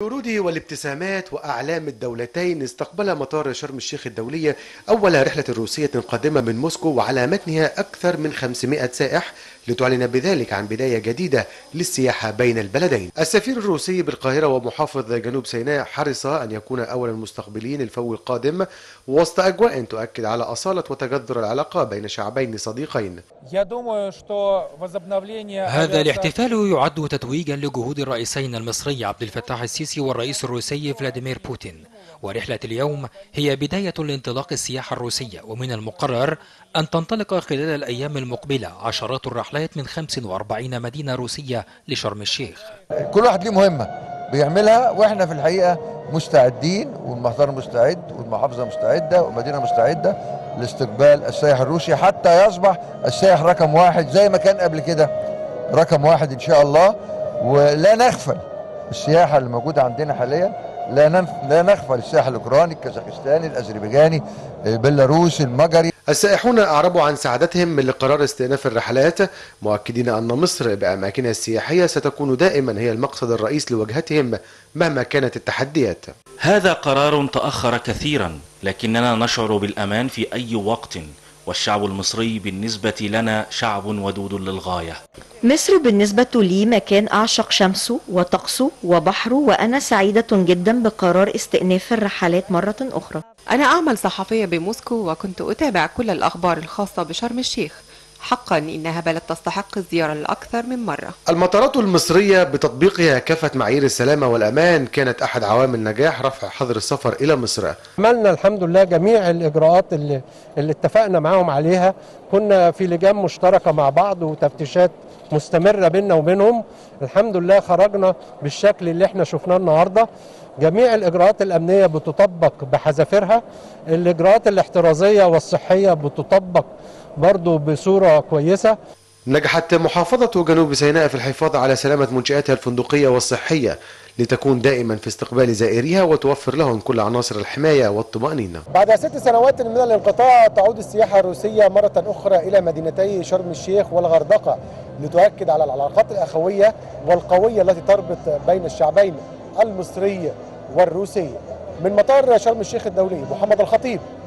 الورود والابتسامات وأعلام الدولتين استقبل مطار شرم الشيخ الدولية أول رحلة روسية قادمة من موسكو، وعلى متنها أكثر من 500 سائح، لتعلن بذلك عن بداية جديدة للسياحة بين البلدين. السفير الروسي بالقاهرة ومحافظ جنوب سيناء حرص أن يكون أول المستقبلين الفو القادم وسط أجواء تؤكد على أصالة وتجذر العلاقة بين شعبين صديقين. هذا الاحتفال يعد تتويجا لجهود الرئيسين المصري عبد الفتاح السيسي والرئيس الروسي فلاديمير بوتين، ورحلة اليوم هي بداية لانطلاق السياحة الروسية، ومن المقرر أن تنطلق خلال الأيام المقبلة عشرات الرحلات من 45 مدينة روسية لشرم الشيخ. كل واحد ليه مهمة بيعملها، واحنا في الحقيقة مستعدين، والمطار مستعد والمحافظة مستعدة والمدينة مستعدة لاستقبال السائح الروسي حتى يصبح السائح رقم واحد زي ما كان قبل كده رقم واحد إن شاء الله. ولا نغفل السياحة اللي موجودة عندنا حاليا، لا نغفل السياحة الأوكراني، الكازاخستاني، الأذربيجاني، البيلاروسي، المجري. السائحون أعربوا عن سعادتهم من قرار استئناف الرحلات، مؤكدين أن مصر بأماكنها السياحية ستكون دائما هي المقصد الرئيس لوجهتهم مهما كانت التحديات. هذا قرار تأخر كثيرا، لكننا نشعر بالأمان في أي وقت، والشعب المصري بالنسبة لنا شعب ودود للغاية. مصر بالنسبة لي مكان أعشق شمسه وطقسه وبحره، وأنا سعيدة جدا بقرار استئناف الرحلات مرة أخرى. أنا أعمل صحفية بموسكو، وكنت أتابع كل الأخبار الخاصة بشرم الشيخ. حقا إنها بلد تستحق الزيارة لأكثر من مرة. المطارات المصرية بتطبيقها كافة معايير السلامة والأمان كانت أحد عوامل نجاح رفع حظر السفر إلى مصر. عملنا الحمد لله جميع الإجراءات اللي اتفقنا معهم عليها، كنا في لجان مشتركة مع بعض وتفتيشات مستمرة بيننا وبينهم. الحمد لله خرجنا بالشكل اللي احنا شفناه النهاردة. جميع الإجراءات الأمنية بتطبق بحذافيرها، الإجراءات الاحترازية والصحية بتطبق برضو بصورة كويسة. نجحت محافظة جنوب سيناء في الحفاظ على سلامة منشآتها الفندقية والصحية لتكون دائما في استقبال زائريها وتوفر لهم كل عناصر الحماية والطمأنينة. بعد 6 سنوات من الانقطاع تعود السياحة الروسية مرة أخرى إلى مدينتي شرم الشيخ والغردقة لتؤكد على العلاقات الأخوية والقوية التي تربط بين الشعبين المصري والروسي. من مطار شرم الشيخ الدولي، محمد الخطيب،